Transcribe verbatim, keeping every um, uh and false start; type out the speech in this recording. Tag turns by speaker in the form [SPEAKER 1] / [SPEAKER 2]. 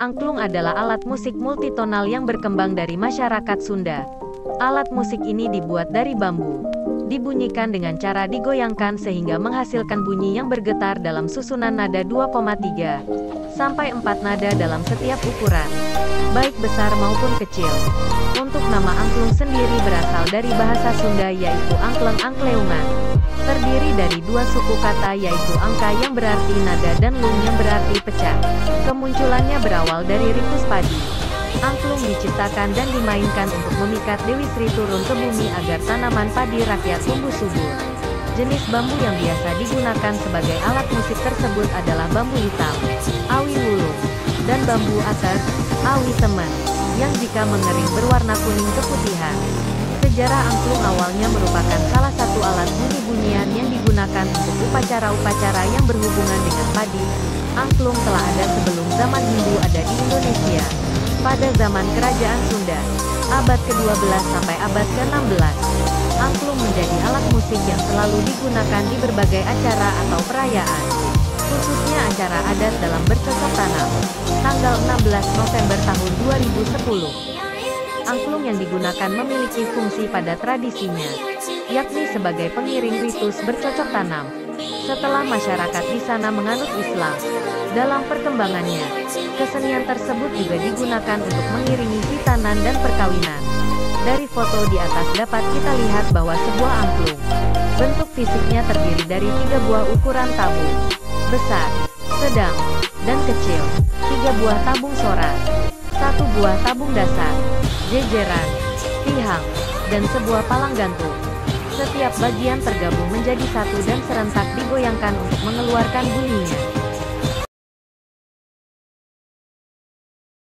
[SPEAKER 1] Angklung adalah alat musik multitonal yang berkembang dari masyarakat Sunda. Alat musik ini dibuat dari bambu. Dibunyikan dengan cara digoyangkan sehingga menghasilkan bunyi yang bergetar dalam susunan nada dua koma tiga sampai empat nada dalam setiap ukuran, baik besar maupun kecil. Untuk nama angklung sendiri berasal dari bahasa Sunda yaitu angkleng angkleungan. Terdiri dari dua suku kata yaitu angka yang berarti nada dan lung yang berarti pecah. Kemunculannya berawal dari ritus padi. Angklung diciptakan dan dimainkan untuk memikat Dewi Sri turun ke bumi agar tanaman padi rakyat tumbuh subur. Jenis bambu yang biasa digunakan sebagai alat musik tersebut adalah bambu hitam, awi wulung, dan bambu ater, awi teman, yang jika mengering berwarna kuning keputihan. Sejarah angklung awalnya merupakan salah satu alat bunyi-bunyian yang digunakan untuk upacara-upacara yang berhubungan dengan padi. Angklung telah ada sebelum zaman Hindu ada di Indonesia. Pada zaman Kerajaan Sunda, abad kedua belas sampai abad ke-enam belas, angklung menjadi alat musik yang selalu digunakan di berbagai acara atau perayaan, khususnya acara adat dalam bercocok tanam. Tanggal enam belas November tahun dua ribu sepuluh, angklung yang digunakan memiliki fungsi pada tradisinya, yakni sebagai pengiring ritus bercocok tanam. Setelah masyarakat di sana menganut Islam, dalam perkembangannya, kesenian tersebut juga digunakan untuk mengiringi hitanan dan perkawinan. Dari foto di atas dapat kita lihat bahwa sebuah angklung, bentuk fisiknya terdiri dari tiga buah ukuran tabung, besar, sedang, dan kecil, tiga buah tabung sorak, satu buah tabung dasar, jejeran, pihang, dan sebuah palang gantung. Setiap bagian tergabung menjadi satu dan serentak digoyangkan untuk mengeluarkan bunyinya.